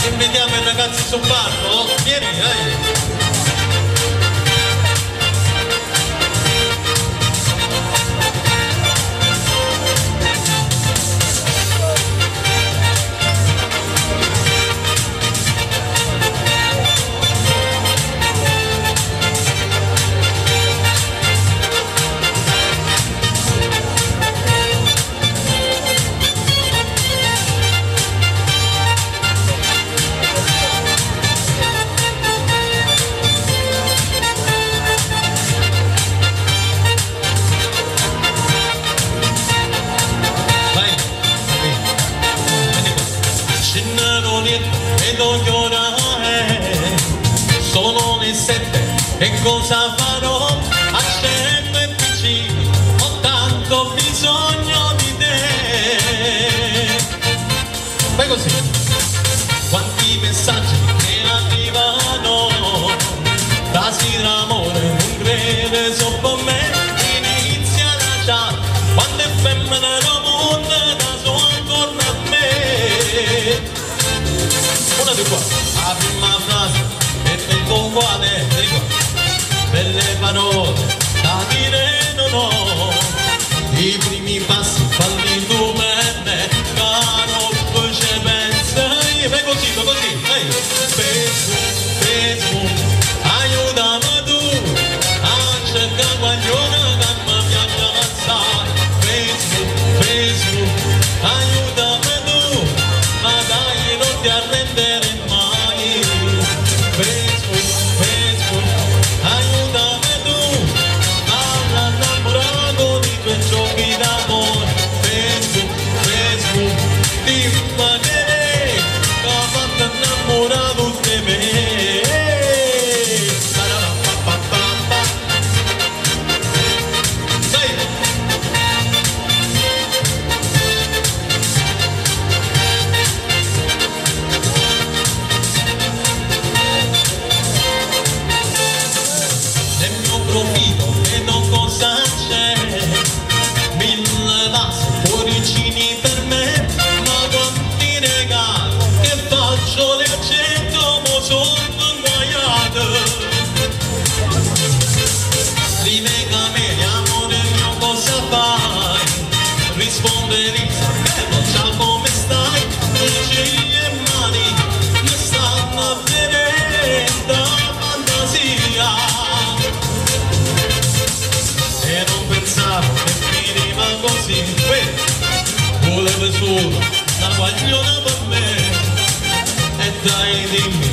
Invitiamo i ragazzi sul palco, vieni, dai. E non llorare, sono le 7 e cosa farò? Accendo e piccino, ho tanto bisogno di te. Fai così, quanti messaggi che arrivano, frasi d'amore, non crede sopra me, inizia la chat, quando è femmina mondo da so ancora a me. Una di qua, la prima frase è tempo uguale, di qua, belle parole da dire non ho, i primi passi falli tu per me, caro poi ci pensi, fai così, ehi, Facebook, aiutami tu, a cercare guaglione che mi piace assai, Facebook, aiutami tu, ma dai non ti arrendere mai. Facebook, aiutami tu, all'innamorato di tuoi giochi d'amore. Facebook, dimmi che ha fatto innamorato di me. E non cosa c'è, 1000 passi, cuoricini per me, ma quanti regali che faccio le accetto, mo sono inguaiato. Scrive Camelia, amore mio cosa fai? Risponde Risa, bello ciao come stai? Ciglia e mani mi stanno a vedere da fantasia. E non pensavo che finiva così, volevo solo una guagliona per me, e dai dimmi